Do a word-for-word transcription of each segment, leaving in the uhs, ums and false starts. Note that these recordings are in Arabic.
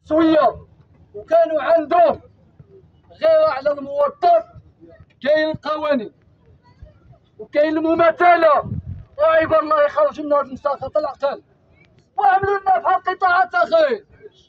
سويه، وكانوا عندهم غير على الموظف. كاين القوانين وكاين المماثله، وعيب الله يخرج لنا هاد المساخط العقل وعملوا لنا بحال قطاعات اخرين.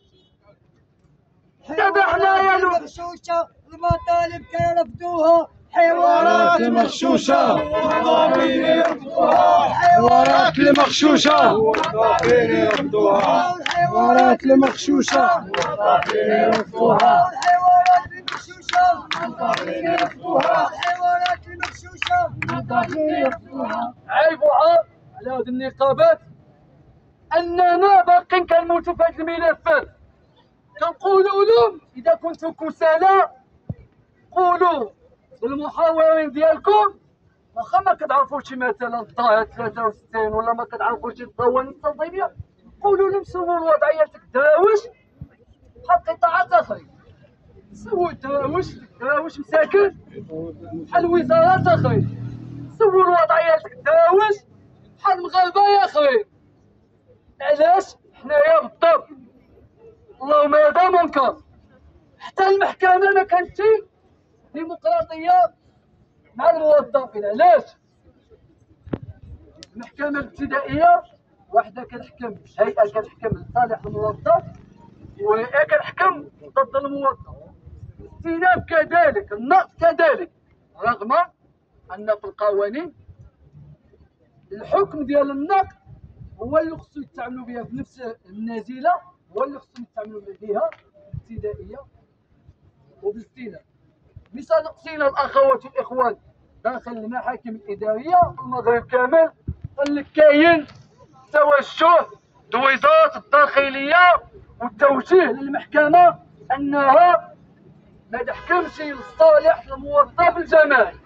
دابا حنايا مغشوشه، المطالب كيرفضوها، حوارات مغشوشه، الموظفين يرفضوها، حوارات المغشوشه، الموظفين يرفضوها، حوارات المغشوشه، الموظفين يرفضوها، الحوارات المغشوشه، الموظفين يرفضوها، الحوارات المغشوشه، الموظفين يرفضوها. عيب وعار على هاد النقابات اننا باقين كنموتوا في هاد الملفات. كنقولوا لهم اذا كنتوا كسالى قولوا للمحاورين ديالكم، واخا ما كتعرفوش مثلا الضاء ثلاثة وستين ولا ما كتعرفوش القوانين التنظيميه، قولوا لهم سووا الوضعيه ديال الدراوش بحال قطاعات اخرين. سووا الدراوش الدراوش مساكن بحال وزارات اخرين، سووا الوضعيه ديال الدراوش بحال المغاربه اخرين. علاش حنايا بالضبط اللهم هذا منكر. حتى المحكمه ما كانتش ديمقراطيه مع الموظفين. علاش؟ المحكمه الابتدائيه وحده كتحكم، هيئه كتحكم لصالح الموظف وهيئه كتحكم ضد الموظف. الاستئناف كذلك، النقد كذلك، رغم ان في القوانين الحكم ديال النقد هو اللي خصو يتعاملوا بها في نفس النازله، هو اللي خصو يتعاملوا بها ابتدائيه وبالاستئناف. مثال قصينا الاخوات والاخوان داخل المحاكم الاداريه في المغرب كامل، قال لك كاين توجه لوزاره الداخليه والتوجيه للمحكمه انها ما تحكمش لصالح الموظف الجماعي،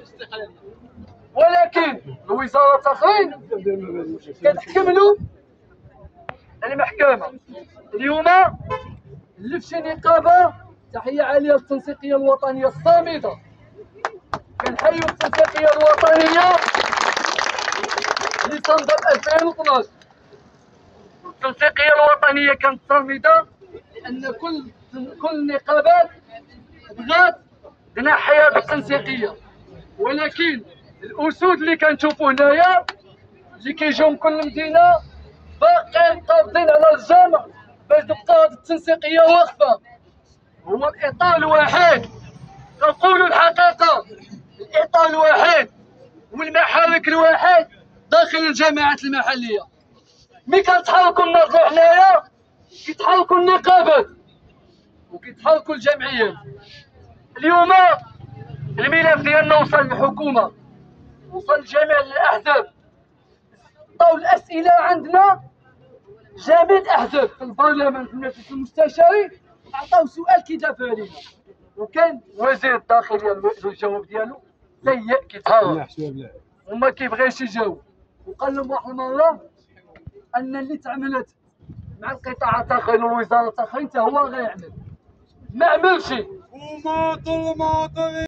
ولكن الوزارات اخرين كتحكم له المحكمه. اليوم اللي في شي نقابه، تحيه عاليه للتنسيقيه الوطنيه الصامده، كنحيوا التنسيقيه الوطنيه اللي تنظر ألفين واثناش. التنسيقيه الوطنيه كانت صامده لان كل كل النقابات بغات تنحي هذه التنسيقيه، ولكن الاسود اللي كنشوفوا هنايا اللي كيجيو من كل مدينه باقيين قابضين على الجامع باش تبقى هذه التنسيقيه واقفه. هو الاطار الوحيد، كنقولوا الحقيقه، الاطار الوحيد والمحرك الوحيد داخل الجماعات المحليه. ملي كنتحركوا نناضلوا حنايا كيتحركوا النقابات وكيتحركوا الجمعيات. اليوم الملف ديالنا وصل للحكومه، وصل لجميع الاحزاب، عطاو الاسئله عندنا جميع الاحزاب في البرلمان في المجلس المستشاري، عطاو سؤال كيدافع علينا، وكان وزير الداخليه الجواب ديالو سيء كيتهرب وما كيبغيش يجاوب، وقال لهم واحد المره ان اللي تعملت مع القطاعات الاخرين والوزارات الاخرين حتى هو غيعمل، ما عملش.